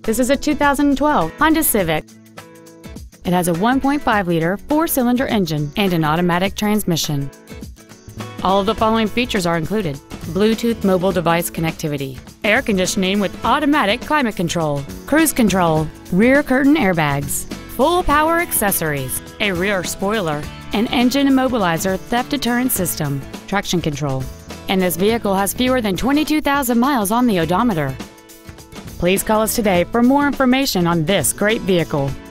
This is a 2012 Honda Civic. It has a 1.5-liter four-cylinder engine and an automatic transmission. All of the following features are included: Bluetooth mobile device connectivity, air conditioning with automatic climate control, cruise control, rear curtain airbags, full power accessories, a rear spoiler, an engine immobilizer theft deterrent system, traction control, and this vehicle has fewer than 22,000 miles on the odometer. Please call us today for more information on this great vehicle.